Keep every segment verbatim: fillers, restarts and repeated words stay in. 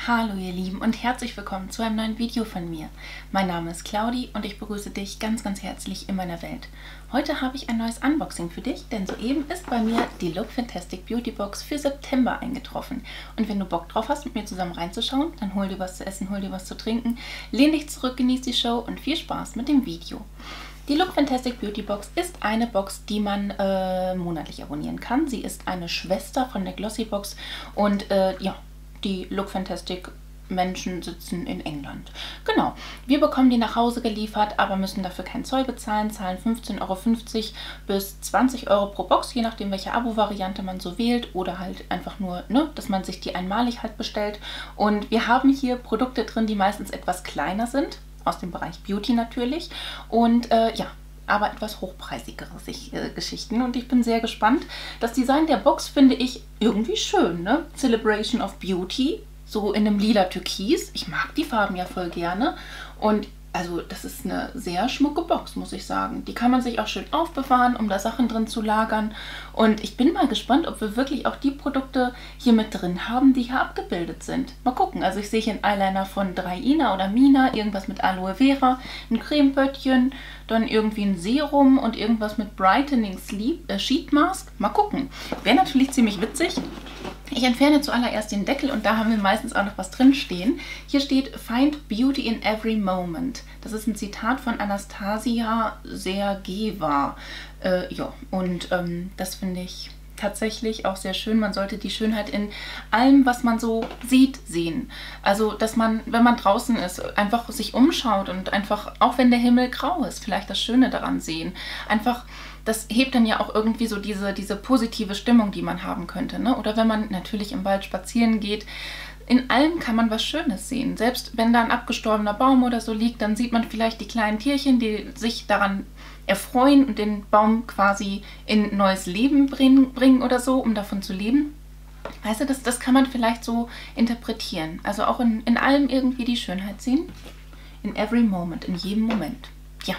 Hallo ihr Lieben und herzlich willkommen zu einem neuen Video von mir. Mein Name ist Claudi und ich begrüße dich ganz ganz herzlich in meiner Welt. Heute habe ich ein neues Unboxing für dich, denn soeben ist bei mir die Look Fantastic Beauty Box für September eingetroffen. Und wenn du Bock drauf hast, mit mir zusammen reinzuschauen, dann hol dir was zu essen, hol dir was zu trinken, lehn dich zurück, genieß die Show und viel Spaß mit dem Video. Die Look Fantastic Beauty Box ist eine Box, die man äh, monatlich abonnieren kann. Sie ist eine Schwester von der Glossy Box und äh, ja, die Look Fantastic Menschen sitzen in England. Genau, wir bekommen die nach Hause geliefert, aber müssen dafür keinen Zoll bezahlen, zahlen fünfzehn Euro fünfzig bis zwanzig Euro pro Box, je nachdem welche Abo-Variante man so wählt oder halt einfach nur, ne, dass man sich die einmalig halt bestellt. Und wir haben hier Produkte drin, die meistens etwas kleiner sind, aus dem Bereich Beauty natürlich und äh, ja, aber etwas hochpreisigere äh, Geschichten und ich bin sehr gespannt. Das Design der Box finde ich irgendwie schön, ne? Celebration of Beauty, so in einem lila Türkis. Ich mag die Farben ja voll gerne und also das ist eine sehr schmucke Box, muss ich sagen. Die kann man sich auch schön aufbewahren, um da Sachen drin zu lagern. Und ich bin mal gespannt, ob wir wirklich auch die Produkte hier mit drin haben, die hier abgebildet sind. Mal gucken. Also ich sehe hier einen Eyeliner von drei Ina oder Mina, irgendwas mit Aloe Vera, ein Cremepöttchen, dann irgendwie ein Serum und irgendwas mit Brightening Sleep, äh, Sheet Mask. Mal gucken. Wäre natürlich ziemlich witzig. Ich entferne zuallererst den Deckel und da haben wir meistens auch noch was drin stehen. Hier steht Find Beauty in Every Moment. Das ist ein Zitat von Anastasia Sergeva. Äh, ja, und ähm, das finde ich tatsächlich auch sehr schön. Man sollte die Schönheit in allem, was man so sieht, sehen. Also, dass man, wenn man draußen ist, einfach sich umschaut und einfach, auch wenn der Himmel grau ist, vielleicht das Schöne daran sehen. Einfach, das hebt dann ja auch irgendwie so diese, diese positive Stimmung, die man haben könnte, ne? Oder wenn man natürlich im Wald spazieren geht, in allem kann man was Schönes sehen. Selbst wenn da ein abgestorbener Baum oder so liegt, dann sieht man vielleicht die kleinen Tierchen, die sich daran erfreuen und den Baum quasi in neues Leben bringen, bringen oder so, um davon zu leben. Weißt du, das, das kann man vielleicht so interpretieren. Also auch in, in allem irgendwie die Schönheit sehen. In every moment, in jedem Moment. Ja.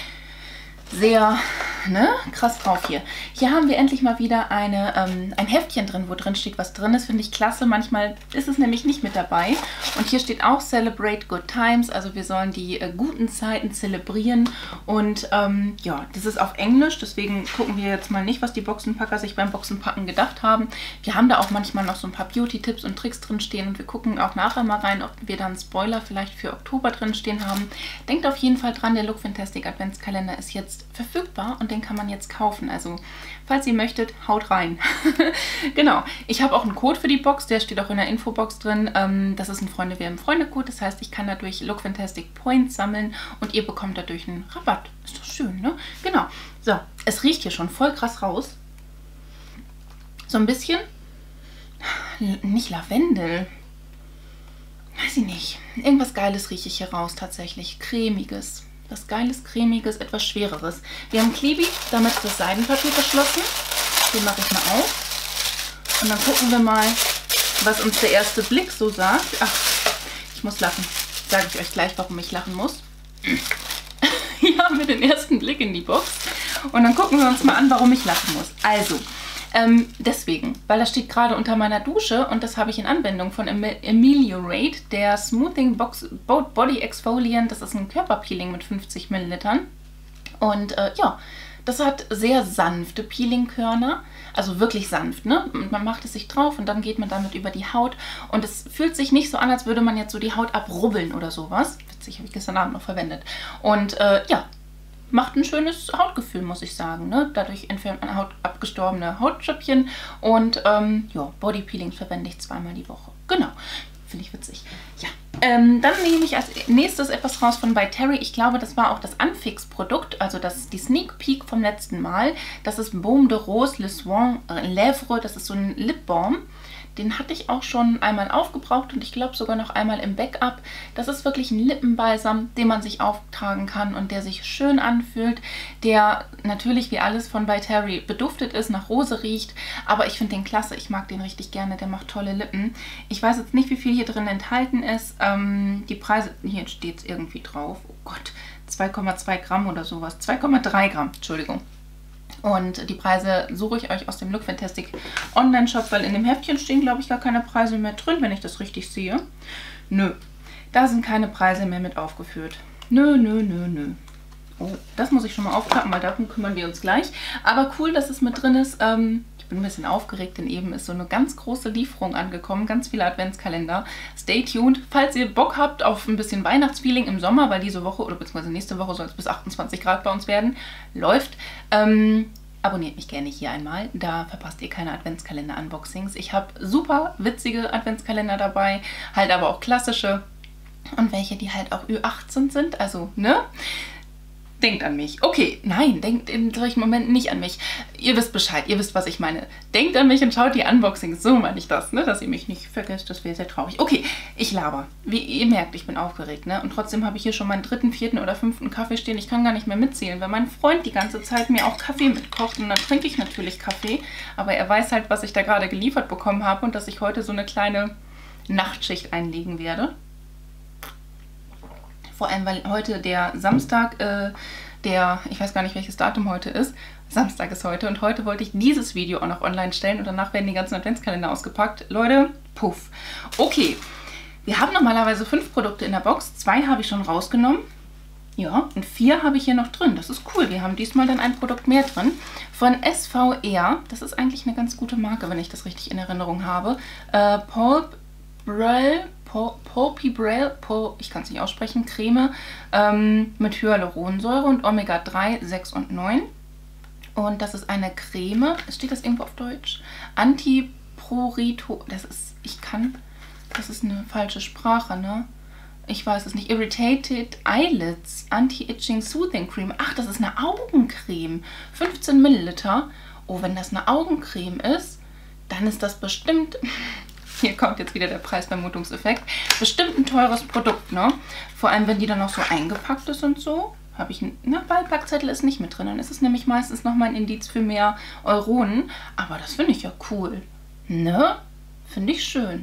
Sehr, ne, krass drauf hier. Hier haben wir endlich mal wieder eine, ähm, ein Heftchen drin, wo drin steht, was drin ist. Finde ich klasse. Manchmal ist es nämlich nicht mit dabei. Und hier steht auch Celebrate Good Times. Also wir sollen die äh, guten Zeiten zelebrieren. Und ähm, ja, das ist auf Englisch. Deswegen gucken wir jetzt mal nicht, was die Boxenpacker sich beim Boxenpacken gedacht haben. Wir haben da auch manchmal noch so ein paar Beauty-Tipps und Tricks drin stehen. Und wir gucken auch nachher mal rein, ob wir da einen Spoiler vielleicht für Oktober drin stehen haben. Denkt auf jeden Fall dran, der Look Fantastic Adventskalender ist jetzt verfügbar und den kann man jetzt kaufen. Also, falls ihr möchtet, haut rein. Genau. Ich habe auch einen Code für die Box, der steht auch in der Infobox drin. Ähm, das ist ein Freunde werden Freunde-Code. Das heißt, ich kann dadurch Look Fantastic Points sammeln und ihr bekommt dadurch einen Rabatt. Ist doch schön, ne? Genau. So, es riecht hier schon voll krass raus. So ein bisschen, nicht Lavendel. Weiß ich nicht. Irgendwas Geiles rieche ich hier raus tatsächlich. Cremiges. Was Geiles, Cremiges, etwas Schwereres. Wir haben Klebi, damit ist das Seidenpapier verschlossen. Den mache ich mal auf. Und dann gucken wir mal, was uns der erste Blick so sagt. Ach, ich muss lachen. Sage ich euch gleich, warum ich lachen muss. Hier haben wir den ersten Blick in die Box. Und dann gucken wir uns mal an, warum ich lachen muss. Also, Ähm, deswegen, weil das steht gerade unter meiner Dusche und das habe ich in Anwendung von Ameliorate, der Smoothing Box Body Exfoliant. Das ist ein Körperpeeling mit fünfzig Millilitern. Und äh, ja, das hat sehr sanfte Peelingkörner, also wirklich sanft, ne? Und man macht es sich drauf und dann geht man damit über die Haut und es fühlt sich nicht so an, als würde man jetzt so die Haut abrubbeln oder sowas. Witzig, habe ich gestern Abend noch verwendet. Und äh, ja, macht ein schönes Hautgefühl, muss ich sagen. Ne? Dadurch entfernt man Haut, abgestorbene Hautschöppchen und ähm, ja, Bodypeelings verwende ich zweimal die Woche. Genau, finde ich witzig. Ja, ähm, dann nehme ich als nächstes etwas raus von By Terry. Ich glaube, das war auch das Anfix-Produkt, also das, die Sneak Peek vom letzten Mal. Das ist Baume de Rose Le Soin Lèvres, das ist so ein Lip Balm. Den hatte ich auch schon einmal aufgebraucht und ich glaube sogar noch einmal im Backup. Das ist wirklich ein Lippenbalsam, den man sich auftragen kann und der sich schön anfühlt, der natürlich wie alles von By Terry beduftet ist, nach Rose riecht, aber ich finde den klasse, ich mag den richtig gerne, der macht tolle Lippen. Ich weiß jetzt nicht, wie viel hier drin enthalten ist. Ähm, die Preise, hier steht es irgendwie drauf, oh Gott, zwei Komma zwei Gramm oder sowas, zwei Komma drei Gramm, Entschuldigung. Und die Preise suche ich euch aus dem Look Fantastic Online-Shop, weil in dem Heftchen stehen, glaube ich, gar keine Preise mehr drin, wenn ich das richtig sehe. Nö, da sind keine Preise mehr mit aufgeführt. Nö, nö, nö, nö. Oh, das muss ich schon mal aufklappen, weil darum kümmern wir uns gleich. Aber cool, dass es mit drin ist. Ähm, ich bin ein bisschen aufgeregt, denn eben ist so eine ganz große Lieferung angekommen. Ganz viele Adventskalender. Stay tuned. Falls ihr Bock habt auf ein bisschen Weihnachtsfeeling im Sommer, weil diese Woche oder beziehungsweise nächste Woche soll es bis achtundzwanzig Grad bei uns werden, läuft. Ähm, abonniert mich gerne hier einmal. Da verpasst ihr keine Adventskalender-Unboxings. Ich habe super witzige Adventskalender dabei, halt aber auch klassische und welche, die halt auch Ü achtzehn sind. Also, ne? Denkt an mich. Okay, nein, denkt in solchen Momenten nicht an mich. Ihr wisst Bescheid, ihr wisst, was ich meine. Denkt an mich und schaut die Unboxings. So meine ich das, ne? Dass ihr mich nicht vergesst, das wäre sehr traurig. Okay, ich laber. Wie ihr merkt, ich bin aufgeregt, ne? Und trotzdem habe ich hier schon meinen dritten, vierten oder fünften Kaffee stehen. Ich kann gar nicht mehr mitzählen, weil mein Freund die ganze Zeit mir auch Kaffee mitkocht. Und dann trinke ich natürlich Kaffee. Aber er weiß halt, was ich da gerade geliefert bekommen habe und dass ich heute so eine kleine Nachtschicht einlegen werde. Vor allem, weil heute der Samstag, äh, der, ich weiß gar nicht, welches Datum heute ist. Samstag ist heute und heute wollte ich dieses Video auch noch online stellen und danach werden die ganzen Adventskalender ausgepackt. Leute, puff. Okay, wir haben normalerweise fünf Produkte in der Box. Zwei habe ich schon rausgenommen. Ja, und vier habe ich hier noch drin. Das ist cool. Wir haben diesmal dann ein Produkt mehr drin. Von S V R. Das ist eigentlich eine ganz gute Marke, wenn ich das richtig in Erinnerung habe. Äh, Pulp Brell. Pulpy Braille, Pul ich kann es nicht aussprechen, Creme ähm, mit Hyaluronsäure und Omega drei, sechs und neun. Und das ist eine Creme, steht das irgendwo auf Deutsch? Antiprurito, das ist, ich kann, das ist eine falsche Sprache, ne? Ich weiß es nicht. Irritated Eyelids, Anti-Itching Soothing Cream. Ach, das ist eine Augencreme. fünfzehn Milliliter. Oh, wenn das eine Augencreme ist, dann ist das bestimmt... Hier kommt jetzt wieder der Preisvermutungseffekt. Bestimmt ein teures Produkt, ne? Vor allem, wenn die dann noch so eingepackt ist und so. Habe ich einen na, Beipackzettel ist nicht mit drin. Dann ist es nämlich meistens nochmal ein Indiz für mehr Euronen. Aber das finde ich ja cool. Ne? Finde ich schön.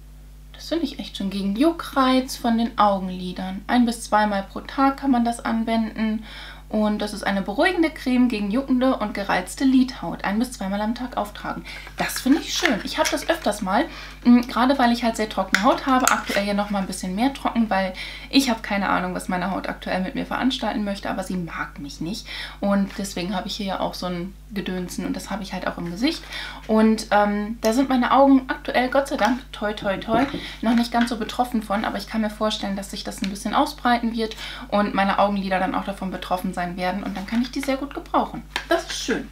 Das finde ich echt schön. Gegen Juckreiz von den Augenlidern. Ein- bis zweimal pro Tag kann man das anwenden. Und das ist eine beruhigende Creme gegen juckende und gereizte Lidhaut. Ein- bis zweimal am Tag auftragen. Das finde ich schön. Ich habe das öfters mal, mh, gerade weil ich halt sehr trockene Haut habe. Aktuell ja noch mal ein bisschen mehr trocken, weil ich habe keine Ahnung, was meine Haut aktuell mit mir veranstalten möchte, aber sie mag mich nicht. Und deswegen habe ich hier ja auch so ein Gedönsen und das habe ich halt auch im Gesicht. Und ähm, da sind meine Augen aktuell, Gott sei Dank, toi toi toi, noch nicht ganz so betroffen von, aber ich kann mir vorstellen, dass sich das ein bisschen ausbreiten wird und meine Augenlider dann auch davon betroffen sein werden und dann kann ich die sehr gut gebrauchen. Das ist schön.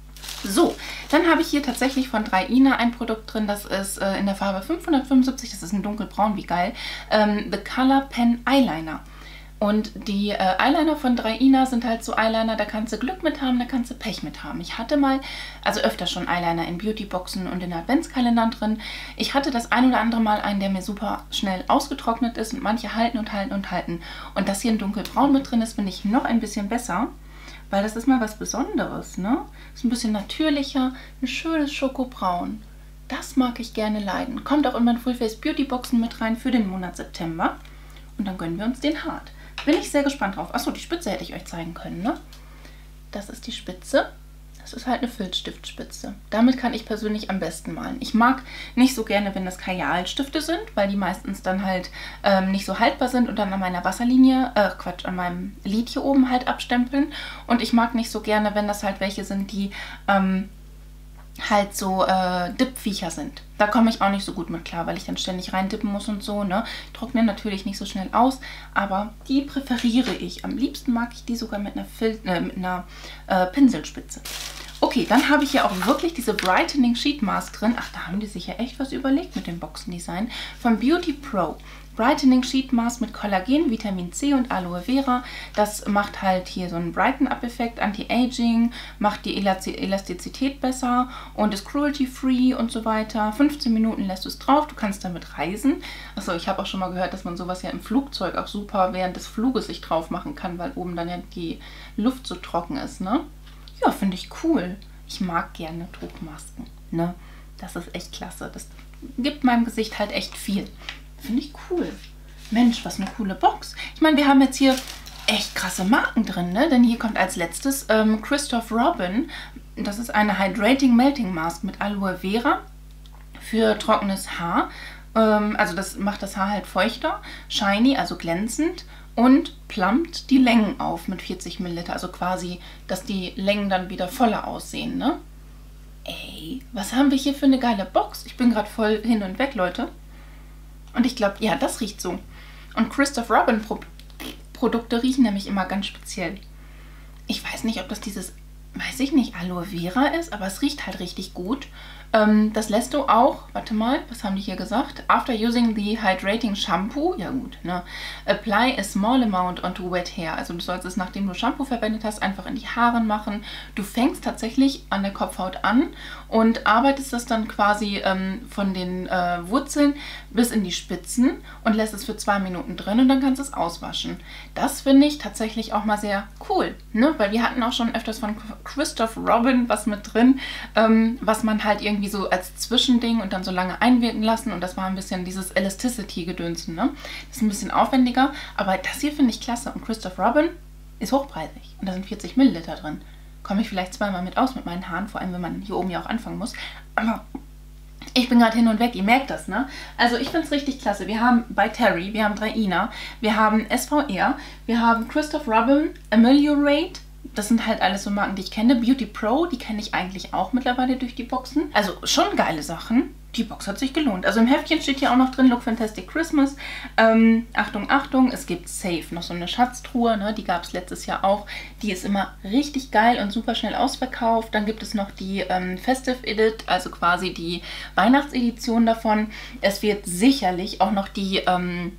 So, dann habe ich hier tatsächlich von drei Ina ein Produkt drin, das ist äh, in der Farbe fünfhundertfünfundsiebzig, das ist ein dunkelbraun, wie geil, ähm, The Color Pen Eyeliner. Und die äh, Eyeliner von drei Ina sind halt so Eyeliner, da kannst du Glück mit haben, da kannst du Pech mit haben. Ich hatte mal, also öfter schon Eyeliner in Beautyboxen und in Adventskalendern drin. Ich hatte das ein oder andere Mal einen, der mir super schnell ausgetrocknet ist und manche halten und halten und halten. Und dass hier ein dunkelbraun mit drin ist, finde ich noch ein bisschen besser, weil das ist mal was Besonderes, ne? Ist ein bisschen natürlicher, ein schönes Schokobraun. Das mag ich gerne leiden. Kommt auch in mein Full Face Beautyboxen mit rein für den Monat September. Und dann gönnen wir uns den hart. Bin ich sehr gespannt drauf. Achso, die Spitze hätte ich euch zeigen können, ne? Das ist die Spitze. Das ist halt eine Filzstiftspitze. Damit kann ich persönlich am besten malen. Ich mag nicht so gerne, wenn das Kajalstifte sind, weil die meistens dann halt ähm, nicht so haltbar sind und dann an meiner Wasserlinie, äh, Quatsch, an meinem Lid hier oben halt abstempeln. Und ich mag nicht so gerne, wenn das halt welche sind, die ähm, halt so äh, Dippviecher sind. Da komme ich auch nicht so gut mit klar, weil ich dann ständig rein dippen muss und so, ne? Trocknen natürlich nicht so schnell aus, aber die präferiere ich. Am liebsten mag ich die sogar mit einer, Fil äh, mit einer äh, Pinselspitze. Okay, dann habe ich hier auch wirklich diese Brightening Sheet Mask drin. Ach, da haben die sich ja echt was überlegt mit dem Boxendesign. Von Beauty Pro. Brightening Sheet Mask mit Kollagen, Vitamin C und Aloe Vera. Das macht halt hier so einen Brighten-Up-Effekt, Anti-Aging, macht die Elastizität besser und ist cruelty-free und so weiter. fünfzehn Minuten lässt du es drauf, du kannst damit reisen. Achso, ich habe auch schon mal gehört, dass man sowas ja im Flugzeug auch super während des Fluges sich drauf machen kann, weil oben dann ja die Luft so trocken ist, ne? Ja, finde ich cool. Ich mag gerne Tuchmasken, ne? Das ist echt klasse. Das gibt meinem Gesicht halt echt viel. Finde ich cool. Mensch, was eine coole Box. Ich meine, wir haben jetzt hier echt krasse Marken drin, ne? Denn hier kommt als letztes ähm, Christoph Robin. Das ist eine Hydrating Melting Mask mit Aloe Vera für trockenes Haar. Ähm, also das macht das Haar halt feuchter, shiny, also glänzend und plumpt die Längen auf mit vierzig Milliliter. Also quasi, dass die Längen dann wieder voller aussehen, ne? Ey, was haben wir hier für eine geile Box? Ich bin gerade voll hin und weg, Leute. Und ich glaube, ja, das riecht so. Und Christoph Robin Pro Produkte riechen nämlich immer ganz speziell. Ich weiß nicht, ob das dieses, weiß ich nicht, Aloe Vera ist, aber es riecht halt richtig gut. Ähm, das lässt du auch, warte mal, was haben die hier gesagt? After using the hydrating shampoo, ja gut, ne? Apply a small amount onto wet hair. Also du sollst es, nachdem du Shampoo verwendet hast, einfach in die Haare machen. Du fängst tatsächlich an der Kopfhaut an und arbeitest das dann quasi ähm, von den äh, Wurzeln bis in die Spitzen und lässt es für zwei Minuten drin und dann kannst du es auswaschen. Das finde ich tatsächlich auch mal sehr cool, ne? Weil wir hatten auch schon öfters von Christoph Robin was mit drin, ähm, was man halt irgendwie so als Zwischending und dann so lange einwirken lassen und das war ein bisschen dieses Elasticity-Gedönsen, ne? Das ist ein bisschen aufwendiger, aber das hier finde ich klasse und Christoph Robin ist hochpreisig und da sind vierzig Milliliter drin. Komme ich vielleicht zweimal mit aus mit meinen Haaren, vor allem wenn man hier oben ja auch anfangen muss, aber ich bin gerade hin und weg, ihr merkt das, ne? Also ich finde es richtig klasse. Wir haben bei Terry, wir haben Draina, wir haben S V R, wir haben Christoph Robin, Ameliorate. Das sind halt alles so Marken, die ich kenne. Beauty Pro, die kenne ich eigentlich auch mittlerweile durch die Boxen. Also schon geile Sachen. Die Box hat sich gelohnt. Also im Heftchen steht hier auch noch drin, Look Fantastic Christmas. Ähm, Achtung, Achtung, es gibt Safe, noch so eine Schatztruhe, ne? Die gab es letztes Jahr auch. Die ist immer richtig geil und super schnell ausverkauft. Dann gibt es noch die ähm, Festive Edit, also quasi die Weihnachtsedition davon. Es wird sicherlich auch noch die, ähm,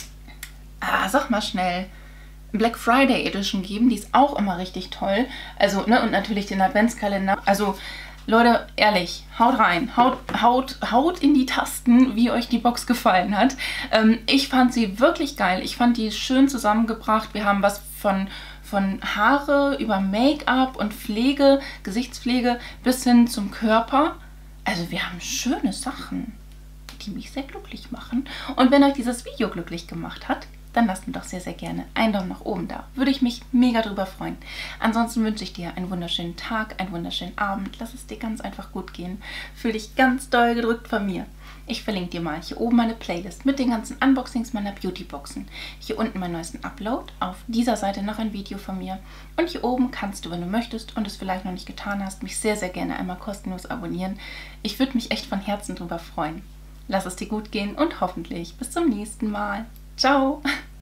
ah, sag mal schnell, Black Friday Edition geben, die ist auch immer richtig toll. Also, ne, und natürlich den Adventskalender. Also, Leute, ehrlich, haut rein, haut, haut, haut in die Tasten, wie euch die Box gefallen hat. Ähm, ich fand sie wirklich geil. Ich fand die schön zusammengebracht. Wir haben was von, von Haare über Make-up und Pflege, Gesichtspflege bis hin zum Körper. Also, wir haben schöne Sachen, die mich sehr glücklich machen. Und wenn euch dieses Video glücklich gemacht hat, dann lasst mir doch sehr, sehr gerne einen Daumen nach oben da. Würde ich mich mega drüber freuen. Ansonsten wünsche ich dir einen wunderschönen Tag, einen wunderschönen Abend. Lass es dir ganz einfach gut gehen. Fühl dich ganz doll gedrückt von mir. Ich verlinke dir mal hier oben meine Playlist mit den ganzen Unboxings meiner Beautyboxen. Hier unten meinen neuesten Upload. Auf dieser Seite noch ein Video von mir. Und hier oben kannst du, wenn du möchtest und es vielleicht noch nicht getan hast, mich sehr, sehr gerne einmal kostenlos abonnieren. Ich würde mich echt von Herzen drüber freuen. Lass es dir gut gehen und hoffentlich bis zum nächsten Mal. Ciao!